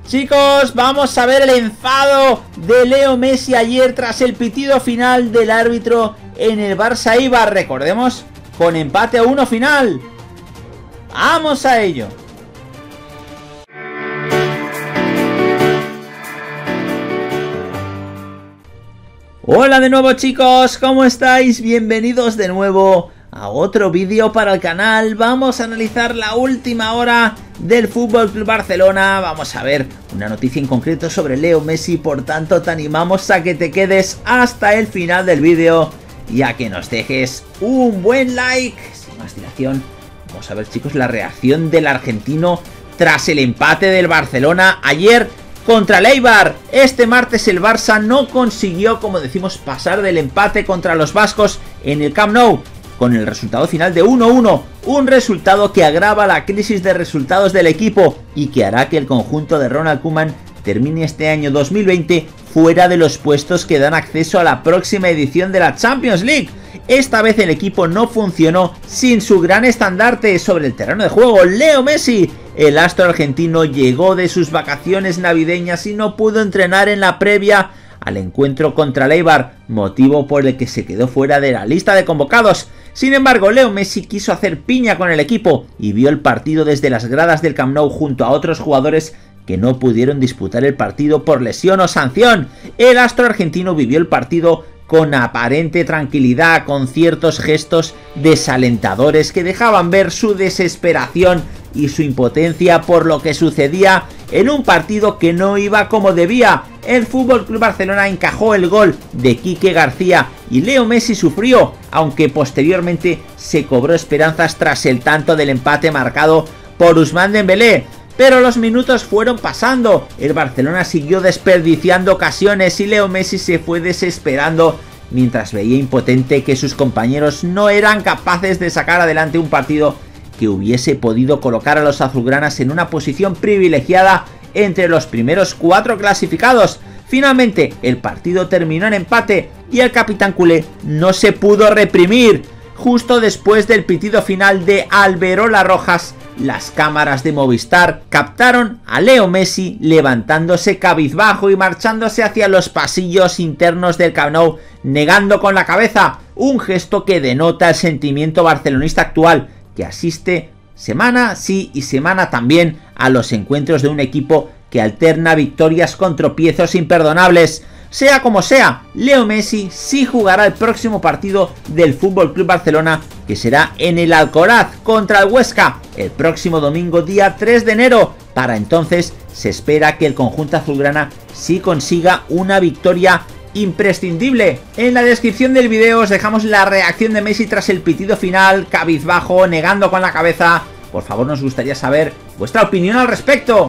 Chicos, vamos a ver el enfado de Leo Messi ayer tras el pitido final del árbitro en el Barça Eibar. Recordemos, con empate a 1 final. ¡Vamos a ello! Hola de nuevo, chicos, ¿cómo estáis? Bienvenidos de nuevo a otro vídeo para el canal. Vamos a analizar la última hora del FC Barcelona. Vamos a ver una noticia en concreto sobre Leo Messi. Por tanto, te animamos a que te quedes hasta el final del vídeo y a que nos dejes un buen like. Sin más dilación, vamos a ver, chicos, la reacción del argentino tras el empate del Barcelona ayer contra el Eibar. Este martes el Barça no consiguió, como decimos, pasar del empate contra los vascos en el Camp Nou, con el resultado final de 1-1, un resultado que agrava la crisis de resultados del equipo y que hará que el conjunto de Ronald Koeman termine este año 2020 fuera de los puestos que dan acceso a la próxima edición de la Champions League. Esta vez el equipo no funcionó sin su gran estandarte sobre el terreno de juego, Leo Messi. El astro argentino llegó de sus vacaciones navideñas y no pudo entrenar en la previa al encuentro contra el Eibar, motivo por el que se quedó fuera de la lista de convocados. Sin embargo, Leo Messi quiso hacer piña con el equipo y vio el partido desde las gradas del Camp Nou junto a otros jugadores que no pudieron disputar el partido por lesión o sanción. El astro argentino vivió el partido con aparente tranquilidad, con ciertos gestos desalentadores que dejaban ver su desesperación y su impotencia por lo que sucedía en un partido que no iba como debía. El FC Barcelona encajó el gol de Quique García y Leo Messi sufrió, aunque posteriormente se cobró esperanzas tras el tanto del empate marcado por Ousmane Dembélé. Pero los minutos fueron pasando, el Barcelona siguió desperdiciando ocasiones y Leo Messi se fue desesperando mientras veía impotente que sus compañeros no eran capaces de sacar adelante un partido que hubiese podido colocar a los azulgranas en una posición privilegiada entre los primeros 4 clasificados. Finalmente el partido terminó en empate y el capitán culé no se pudo reprimir. Justo después del pitido final de Alberola Rojas, las cámaras de Movistar captaron a Leo Messi levantándose cabizbajo y marchándose hacia los pasillos internos del Camp Nou, negando con la cabeza, un gesto que denota el sentimiento barcelonista actual, que asiste semana sí y semana también a los encuentros de un equipo que alterna victorias con tropiezos imperdonables. Sea como sea, Leo Messi sí jugará el próximo partido del FC Barcelona, que será en el Alcoraz contra el Huesca el próximo domingo día 3 de enero. Para entonces se espera que el conjunto azulgrana sí consiga una victoria imprescindible. En la descripción del vídeo os dejamos la reacción de Messi tras el pitido final, cabizbajo, negando con la cabeza. Por favor, nos gustaría saber vuestra opinión al respecto.